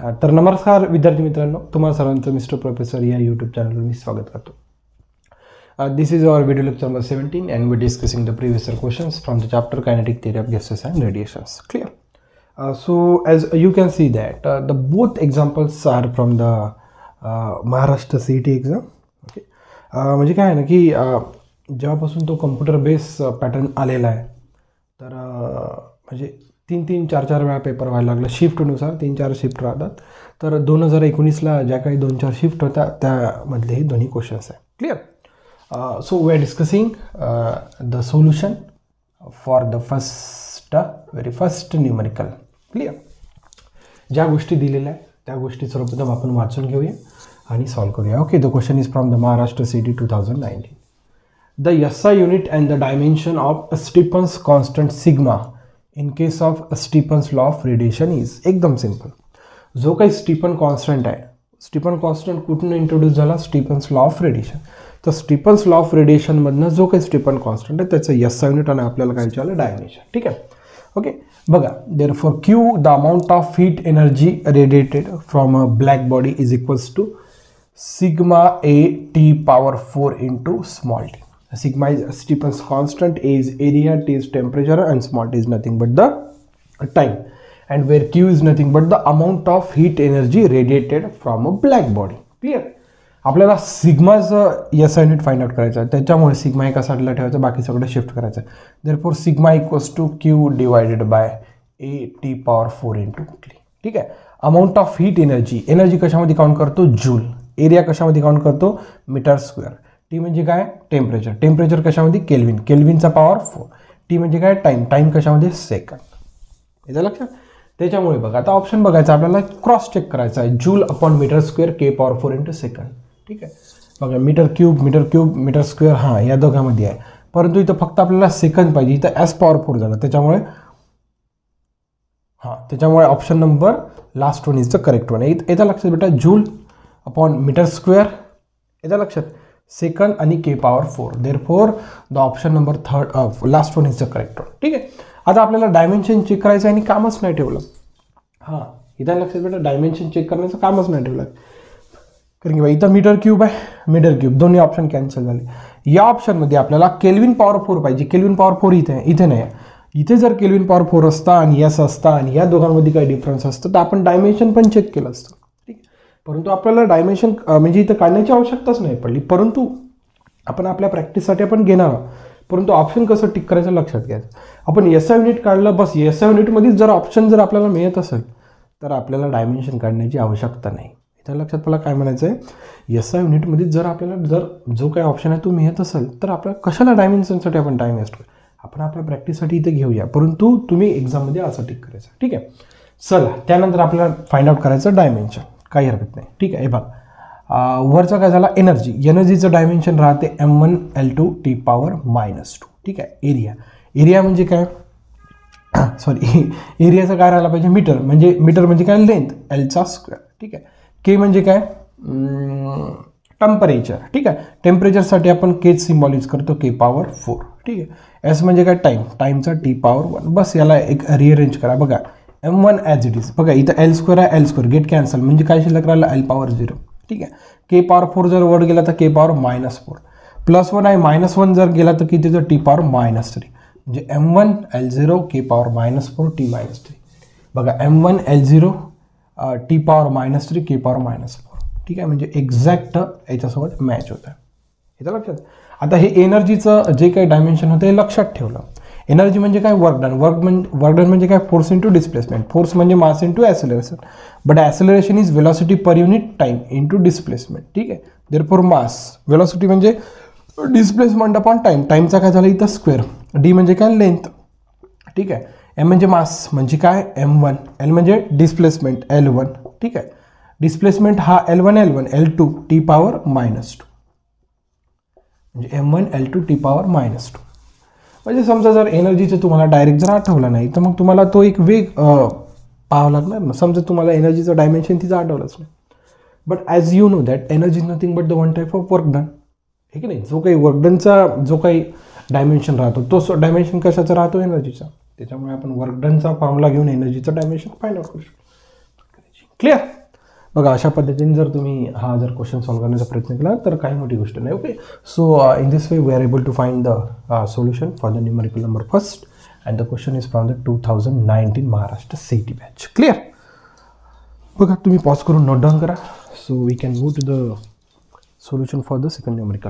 तर नमस्कार विद्यार्थी मित्रांनो, तुम्हाला सर्वांचं मिस्टर प्रोफेसर या यूट्यूब चॅनलवर मी स्वागत करतो. This is our video lecture number 17 and we're discussing the previous year questions from the chapter Kinetic Theory of Gases and Radiations. Clear? So as you can see that the both examples are from the Maharashtra CET exam. Okay. म्हणजे काय आहे ना की जेव्हापासून तो computer base pattern आलेला आहे तर म्हणजे 3-4 वेळा पेपर व्हायला लागला. शिफ्टनुसार 3-4 शिफ्ट राहतात. तर 2019ला ज्या काही 2-4 शिफ्ट होत्या त्यामधले हे दोन्ही क्वेश्चन्स आहे. Clear? So we are discussing the solution for the very first numerical. Clear? ज्या गोष्टी दिलेल्या आहेत त्या गोष्टी सर्वप्रथम आपण वाचून घेऊया आणि सॉल्व करूया. Okay, the question is from the Maharashtra CET 2019. The SI unit and the dimension of Stephen's constant sigma in case of Stephen's law of radiation is एकदम सिंपल. जो काही स्टीफन कॉन्स्टंट आहे, स्टीफन कॉन्स्टंट कुठून introduce झाला? Stefan's law of radiation. तर Stefan's law of रेडिएशनमधनं जो काही स्टीफन कॉन्स्टंट आहे त्याचं SI युनिट आणि आपल्याला काय विचारलं? डायमेन्शन. ठीक आहे. ओके, बघा, therefore Q the amount of heat energy radiated from a black body is equals to sigma A(T⁴) into small t. Sigma is Stephen's constant, A is area, T is temperature, and small t is nothing but the time. And where Q is nothing but the amount of heat energy radiated from a black body. Clear? आपल्याला सिग्माचं SI unit find out करायचं आहे. त्याच्यामुळे sigma एका साईडला ठेवायचं, बाकी सगळं शिफ्ट करायचं आहे. Therefore sigma equals to Q divided by A(T⁴) into T. ठीक आहे. Amount of heat energy, energy कशामध्ये काउंट करतो? जूल. एरिया कशामध्ये काउंट करतो? Metre square. टी म्हणजे काय? टेम्परेचर. टेम्परेचर कशामध्ये? केल्विन. केल्विनचा पॉवर 4. टी म्हणजे काय? टाइम. टाइम कशामध्ये? सेकंड. येतं लक्षात? त्याच्यामुळे बघा, आता ऑप्शन बघायचा आपल्याला, क्रॉस चेक करायचा आहे. Joule upon metre square K⁴ into second. ठीक आहे. बघा, मीटर क्यूब मीटर स्क्वेअर, हां, या दोघांमध्ये आहे. परंतु इथं फक्त आपल्याला सेकंड पाहिजे. इथं S⁴ झालं. त्याच्यामुळे option number last one is the correct one. येतं लक्षात बेटा? जूल अपॉन मीटर स्क्वेअर, येतं लक्षात? सेकंड आणि K⁴. Therefore the option number third last one is the correct one. ठीक आहे. आता आपल्याला डायमेन्शन चेक करायचं आहे आणि कामच नाही ठेवलं. हां, इथं लक्षात बेटा, डायमेन्शन चेक करण्याचं कामच नाही ठेवलं. कारण की इथं मीटर क्यूब आहे, मीटर क्यूब, दोन्ही ऑप्शन कॅन्सल झाले. या ऑप्शनमध्ये आपल्याला केल्विन पॉवर 4 पाहिजे. केल्विन पॉवर 4 इथे आहे, इथे नाही. इथे जर केल्विन पॉवर 4 असता आणि S असता आणि या दोघांमध्ये काही डिफरन्स असतं तर आपण डायमेन्शन पण चेक केलं असतं. ठीक आहे. परंतु आपल्याला डायमेन्शन म्हणजे इथं काढण्याची आवश्यकताच नाही पडली. परंतु आपण आपल्या प्रॅक्टिससाठी आपण घेणार आहोत. परंतु ऑप्शन कसं टिक करायचं लक्षात घ्यायचं. आपण SI युनिट काढलं बस. SI युनिटमध्ये जर ऑप्शन जर आपल्याला मिळत असेल तर आपल्याला डायमेन्शन काढण्याची आवश्यकता नाही. इथं लक्षात मला काय म्हणायचं आहे, SI युनिटमध्ये जर आपल्याला जर जो काही ऑप्शन आहे तो मिळत असेल तर आपल्याला कशाला डायमेन्शनसाठी आपण टाईम वेस्ट करू. आपण आपल्या प्रॅक्टिससाठी इथे घेऊया. परंतु तुम्ही एक्झाममध्ये असं टिक करायचं. ठीक आहे. चला, त्यानंतर आपल्याला फाइंड आउट करायचं डायमेन्शन. काही हरकत नाही. ठीक आहे. हे बघा, वरचा काय झाला? एनर्जी. एनर्जीचं डायमेन्शन राहते M1 L2T⁻². ठीक आहे. एरिया म्हणजे काय? सॉरी, एरियाचं काय राहायला पाहिजे? मीटर म्हणजे काय? लेंथ, L चा स्क्वेअर. ठीक आहे. के म्हणजे काय? टेम्परेचर. ठीक आहे. टेम्परेचरसाठी आपण के सिम्बॉल यूज करतो, K⁴. ठीक आहे. S म्हणजे काय? टाईमचा T⁴. बस याला एक रिअरेंज करा. बघा, M1 ॲज इट इज. बघा, इथं L² आहे, L² गेट कॅन्सल म्हणजे काय शिल्लक राहिलं? L⁴. ठीक आहे. K⁴ जर वर गेला तर K⁻⁻4. +1 आहे, -1 जर गेला तर किती? तर T⁻³ म्हणजे M1 L0 K⁻⁻4 T-3. बघा, M1 L0 T⁻⁻3 K⁻⁻4. ठीक आहे. म्हणजे एक्झॅक्ट याच्यासोबत मॅच होतं. याचं लक्षात. आता हे एनर्जीचं जे काही डायमेन्शन होतं हे लक्षात ठेवलं. एनर्जी म्हणजे काय? Work done. वर्क डन म्हणजे काय? Force into displacement. फोर्स म्हणजे mass into acceleration. But acceleration is velocity per unit time into displacement. ठीक आहे. देअरफॉर मास, वेलॉसिटी म्हणजे डिस्प्लेसमेंट अपॉन टाइम. टाइमचा काय झालं इथं? स्क्वेअर. डी म्हणजे काय? लेंथ. ठीक आहे. एम म्हणजे मास म्हणजे काय? M1. L म्हणजे डिस्प्लेसमेंट, L1. ठीक आहे. डिस्प्लेसमेंट हा L1 L2 T⁻². म्हणजे M1 L2 T⁻². म्हणजे समजा जर एनर्जीचं तुम्हाला डायरेक्ट जर आठवलं नाही तर मग तुम्हाला तो एक वेग पाहावं लागणार ना. समजा तुम्हाला एनर्जीचं डायमेन्शन तिचं आठवलंच नाही. But as you know that energy is nothing but the one type of work done. हे की नाही? जो काही वर्क डनचा जो काही डायमेन्शन राहतो तो डायमेन्शन कशाचा राहतो? एनर्जीचा. त्याच्यामुळे आपण वर्क डनचा फॉर्म्युला घेऊन एनर्जीचं डायमेन्शन फाइंड आउट करू शकतो. क्लिअर. बघा अशा पद्धतीने जर तुम्ही हा जर क्वेश्चन सॉल्व्ह करण्याचा प्रयत्न केला तर काही मोठी गोष्ट नाही. Okay, so in this way we are able to find the solution for the numerical number first and the question is from the 2019 Maharashtra CET batch. Clear. बघा तुम्ही पॉज करून नोट डाऊन करा. So we can move to the solution for the second numerical.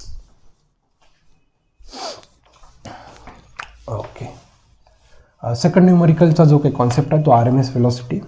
Okay, second न्यूमेरिकलचा जो काही concept आहे तो RMS velocity.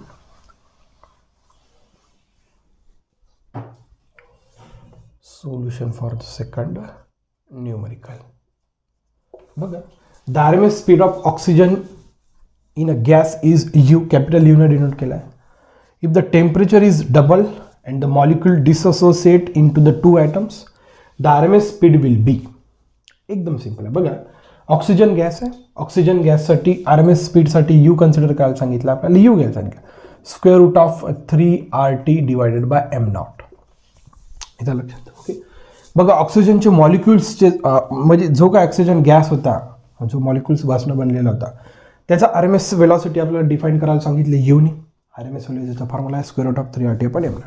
Solution for the second numerical. बघा, the RMS speed of oxygen in a gas is U, capital U ने denote केला आहे. If the temperature is double and the molecule dissociate into the two atoms, the RMS speed will be. एकदम simple आहे. बघा oxygen gas आहे, oxygen गॅससाठी RMS स्पीडसाठी U consider करायला सांगितलं आपल्याला. U घ्यायला सांगितलं square root of 3RT divided by m0. इथं लक्षात. ओके, बघा ऑक्सिजनचे मॉलिक्युल्सचे म्हणजे जो काय ऑक्सिजन गॅस होता, जो मॉलिक्युल्स पासून बनलेला होता, त्याचा RMS वेलॉसिटी आपल्याला डिफाईन करायला सांगितले युनी. RMS वेलॉसिटीचा फॉर्म्युला आहे square root of 3RT upon m0.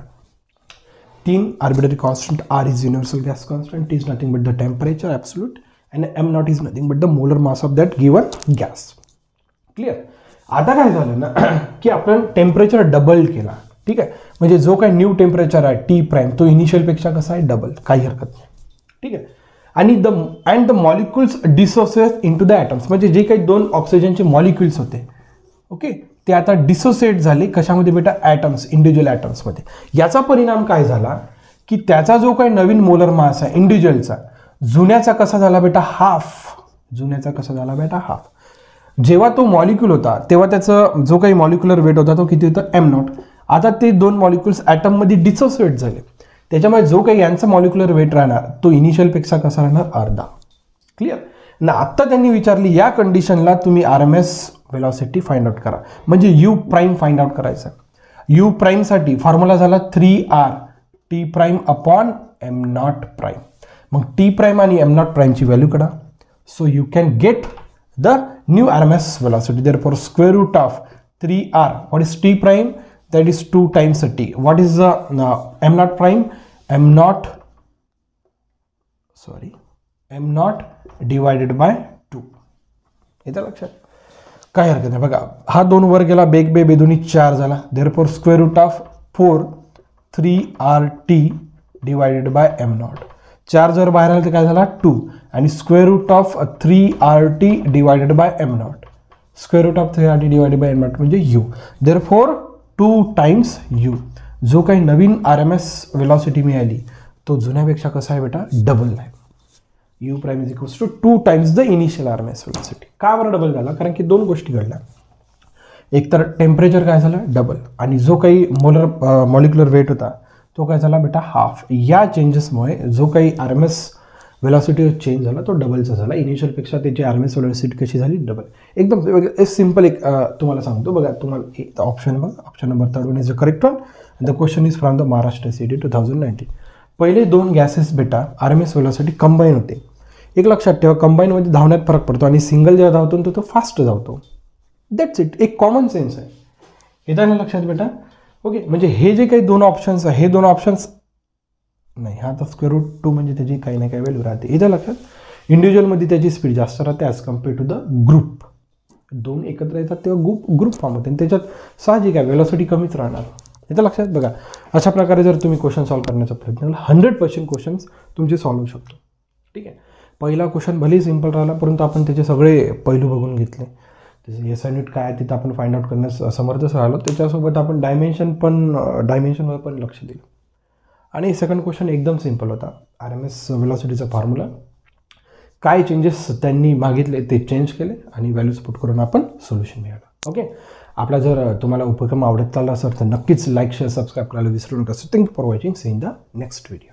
3 arbitrary constant, R is universal gas constant, T is nothing but the temperature absolute and m0 is nothing but the molar mass of that given gas. Clear. आता काय झालं ना की आपण temperature double केला. ठीक आहे, म्हणजे जो काही न्यू टेम्परेचर आहे T प्राईम तो इनिशियलपेक्षा कसा आहे डबल, काही हरकत नाही. ठीक आहे. आणि the molecules dissociate into the atoms, म्हणजे जे काही दोन ऑक्सिजनचे मॉलिक्युल्स होते, ओके, ते आता डिसोसिएट झाले कशामध्ये बेटा, ॲटम्स, इंडिव्हिज्युअल ॲटम्समध्ये. याचा परिणाम काय झाला की त्याचा जो काही नवीन मोलर मास आहे इंडिव्हिज्युअलचा, जुन्याचा कसा झाला बेटा, हाफ. जुन्याचा कसा झाला बेटा, हाफ. जेव्हा तो मॉलिक्यूल होता तेव्हा त्याचा जो काही मॉलिक्युलर वेट होता तो किती होता, m0. आता ते दोन मॉलिक्युल्स ॲटममध्ये डिसोसिएट झाले, त्याच्यामुळे जो काही यांचा मॉलिक्युलर वेट राहणार तो इनिशियलपेक्षा कसा राहणार, अर्धा. क्लिअर ना. आत्ता त्यांनी विचारली या कंडिशनला तुम्ही RMS वेलॉसिटी फाइंड आउट करा, म्हणजे U प्राईम फाइंड आउट करायचा. U प्राईमसाठी फॉर्म्युला झाला 3RT prime upon m0 prime. मग T प्राईम आणि m0 प्राईमची व्हॅल्यू काढा. So you can get the new RMS velocity. Therefore square root of 3R, what is T prime, that is 2 times T. What is the m0 prime, m0 divided by 2. इथं लक्षात काय हरकत नाही. बघा हा 2 वर गेला, बेग बे बेदोनी 4 झाला. Therefore square root of 4 3RT divided by m0. 4 जर बाहेर आलं तर काय झाला 2 आणि square root of 3RT divided by m0. Square root of 3RT divided by m0 म्हणजे U. Therefore 2 times U. जो काही नवीन RMS वेलॉसिटी मिळाली तो जुन्यापेक्षा कसा आहे बेटा, डबल आहे. U prime is equals to 2 times the initial RMS velocity. का बरं डबल झाला, कारण की दोन गोष्टी घडल्या. एक तर टेम्परेचर काय झालं डबल, आणि जो काही मॉलिक्युलर वेट होता तो काय झाला बेटा, हाफ. या चेंजेसमुळे जो काही RMS वेलॉसिटी चेंज झाला तो डबलचा झाला. इनिशियलपेक्षा त्याची RMS वेलॉसिटी कशी झाली, डबल. एकदम सिम्पल एक तुम्हाला सांगतो. बघा तुम्हाला एक ऑप्शन बघा, option number 3 is the correct one. The question is from the Maharashtra CET 2019. पहिले दोन गॅसेस बेटा RMS वेलॉसिटी कंबाईन होते. एक लक्षात ठेवा, कंबाईनमध्ये धावण्यात फरक पडतो आणि सिंगल जेव्हा धावतो तो फास्ट धावतो. That's it. एक कॉमन सेन्स आहे. येतं ना लक्षात बेटा. ओके, म्हणजे हे जे काही दोन ऑप्शन्स आहे, हे दोन ऑप्शन्स नाही, हा तर स्क्वेअर रूट 2 म्हणजे त्याची काही ना काही व्हॅल्यू राहते. इथं लक्षात, इंडिव्हिज्युअलमध्ये त्याची स्पीड जास्त राहते as compare to the group. दोन एकत्र येतात तेव्हा ग्रुप फॉर्म होते आणि त्याच्यात साहजिक आहे वेलॉसिटी कमीच राहणार. इथं लक्षात. बघा अशा प्रकारे जर तुम्ही क्वेश्चन सॉल्व्ह करण्याचा प्रयत्न केला 100% क्वेश्चन्स तुमचे सॉल्व्ह होऊ शकतो. ठीक आहे. पहिला क्वेश्चन भलेही सिम्पल राहिला परंतु आपण त्याचे सगळे पैलू बघून घेतले. जसं एस युनिट काय आहे तिथं आपण फाइंड आउट करण्यास समर्थच राहिलो. त्याच्यासोबत आपण डायमेन्शनवर पण लक्ष दिलं. आणि सेकंड क्वेश्चन एकदम सिम्पल होता. RMS वेलॉसिटीचा फॉर्म्युला काय चेंजेस त्यांनी मागितले ते चेंज केले आणि व्हॅल्यूज पुट करून आपण सोल्युशन मिळालं. ओके, आपला जर तुम्हाला उपक्रम आवडत चालला असेल तर नक्कीच लाईक शेअर सबस्क्राईब करायला विसरू नका. So thank you for watching. See in the next video.